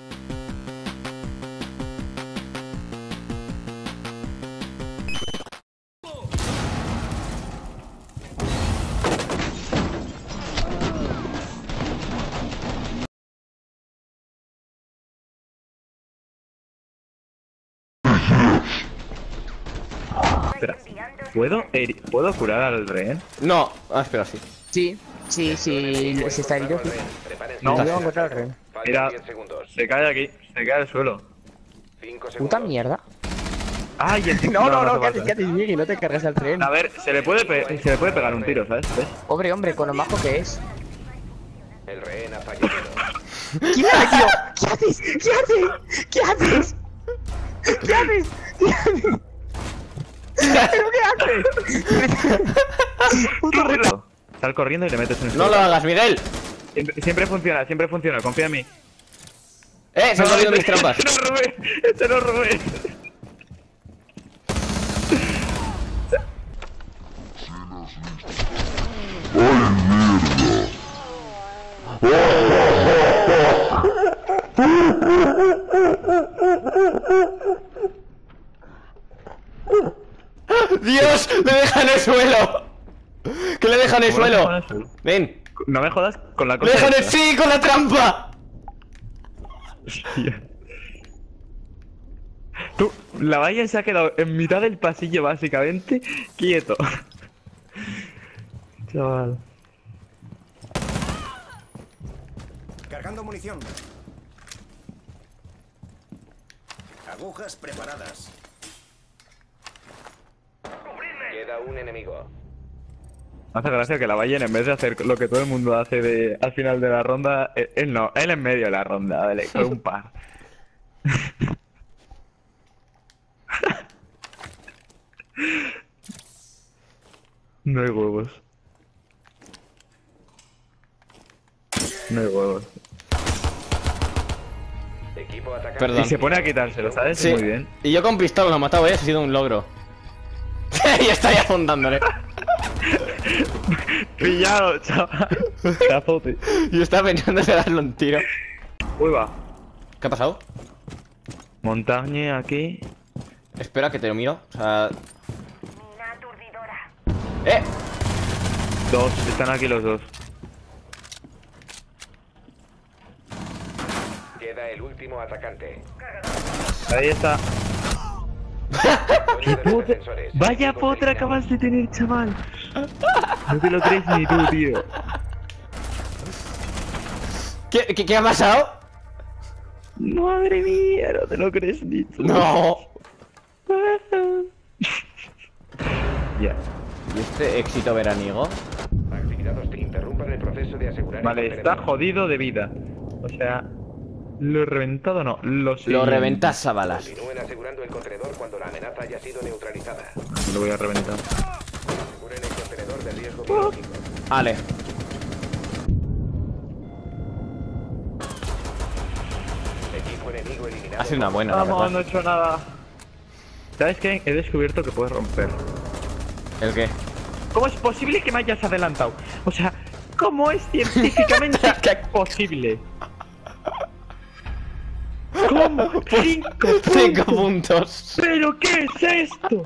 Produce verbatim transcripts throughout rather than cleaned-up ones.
Espera, ¿puedo, heri- ¿puedo curar al rehén? No, ah, espera, sí. Sí, sí, sí, si está herido. No, No voy a encontrar al rehén. mira, se cae aquí, se cae al suelo. Puta mierda. ¡Ay! el- No, no, no, hace ¿qué haces? falta. ¿Qué haces, Miguel? No te cargas al rehén. A ver, se le puede, pe- se le puede pegar un tiro, ¿sabes? ¿Ves? Pobre hombre, con lo majo que es. El rehén ha fallecido. ¿Quién era, tío? ¿Qué haces? ¿Qué haces? ¿Qué haces? ¿Qué haces? ¿Qué haces? ¿Pero qué haces? Puto reto. Sal corriendo y le metes en el No lo suelo. hagas, Miguel. Siempre, siempre funciona, siempre funciona, confía en mí. Eh, se han salido mis trampas. Este no robé, este no robé. ¡Dios! ¡Le deja en el suelo! ¡Que le deja en el suelo! Ven. No me jodas con la ¡Le cosa. deja en el... esta. ¡Sí, con la trampa! Hostia. Tú, la valla se ha quedado en mitad del pasillo básicamente quieto. Chaval. Cargando munición. Agujas preparadas. Queda un enemigo. Me hace gracia que la Vallen, en vez de hacer lo que todo el mundo hace de, al final de la ronda, él, él no, él en medio de la ronda, vale, con un par. No hay huevos. No hay huevos. Equipo atacante. Perdón. Y se pone a quitárselo, ¿sabes? Sí. Muy bien. Y yo con pistola lo he matado, ¿eh? Ha sido un logro. Y está ya apuntándole. Pillado, chaval. Cazote. Yo estaba pensando en darle un tiro. Uy, va. ¿Qué ha pasado? Montañe aquí. Espera que te lo miro. O sea... ¡Eh! Dos, están aquí los dos. Queda el último atacante. Ahí está. Ocho de los defensores. Vaya Equipos potra eliminados. acabas de tener, chaval. No te lo crees ni tú, tío. ¿Qué, qué, qué ha pasado? Madre mía, no te lo crees ni tú. No. Ya. ¿Y este éxito veraniego? Actividades que interrumpan el proceso de asegurar. Vale, el está contenedor. jodido de vida. O sea, lo he reventado no, lo Lo siguiente. reventas a balas. Continúen asegurando el contenedor cuando la amenaza haya sido neutralizada. Lo voy a reventar. Aseguren el contenedor de riesgo biológico. Vale. Equipo enemigo eliminado. Ha sido una buena, la Vamos, verdad. no he hecho nada. ¿Sabes qué? He descubierto que puedes romper. ¿El qué? ¿Cómo es posible que me hayas adelantado? O sea, ¿cómo es científicamente posible? ¿Cómo? Cinco Cinco puntos. puntos. ¿Pero qué es esto?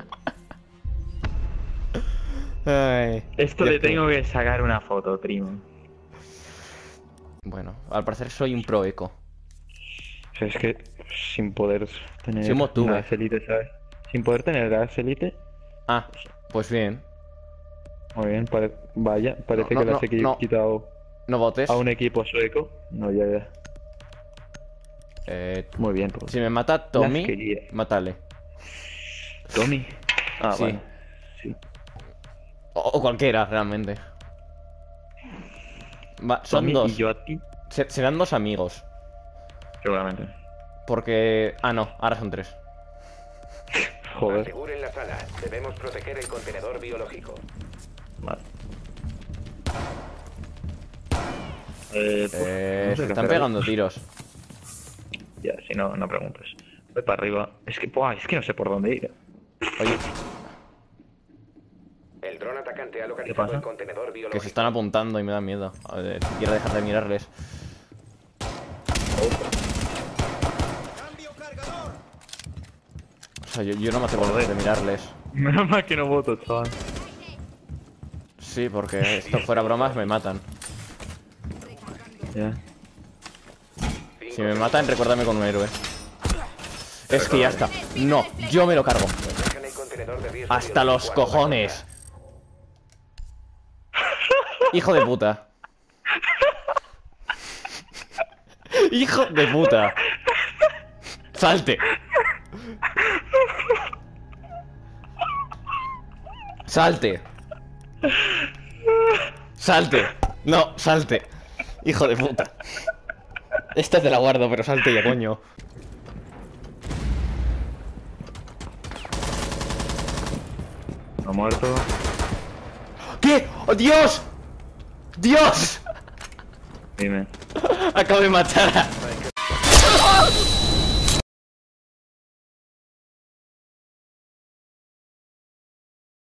Ay, Esto Dios le tengo mío. que sacar una foto, primo. Bueno, al parecer soy un pro eco. O sea, es que sin poder tener Soy como tú, una eh. elite, ¿sabes? Sin poder tener gas elite. Ah, pues bien. Muy bien, pare- vaya, parece No, que no, le has no, equi- no. quitado No votes. a un equipo sueco. No, ya, ya. Eh, Muy bien, pues. si me mata Las Tommy, quería. mátale. Tommy. Ah, Sí. vale. Sí. O, o cualquiera, realmente. Va, son Tommy dos. y yo a ti, Se- serán dos amigos. seguramente. Porque... Ah, no, ahora son tres. Joder. Aseguren la sala. Debemos proteger el contenedor biológico. Vale. Eh, pues, Eh, no sé se qué están hacer. pegando tiros. Ya, si no, no preguntes. Voy para arriba. Es que, buah, es que no sé por dónde ir. Oye, El dron atacante ha ¿Qué localizado pasa? el contenedor biológico. que se están apuntando y me da miedo. A ver, quiero dejar de mirarles. O sea, yo, yo no me hace por de mirarles. Menos mal que no voto, chaval. Sí, porque esto fuera bromas me matan. Ya. Si me matan, recuérdame con un héroe. Es que ya está. No, yo me lo cargo. Protejan el contenedor de riesgo Hasta los biológico al cojones. Hijo de puta. Hijo de puta. Salte. Salte. Salte. No, salte. Hijo de puta. Esta te la guardo, pero salte ya, coño. Ha muerto. ¿Qué? ¡Oh, Dios! ¡Dios! Dime. Acabo de matar a... Hay que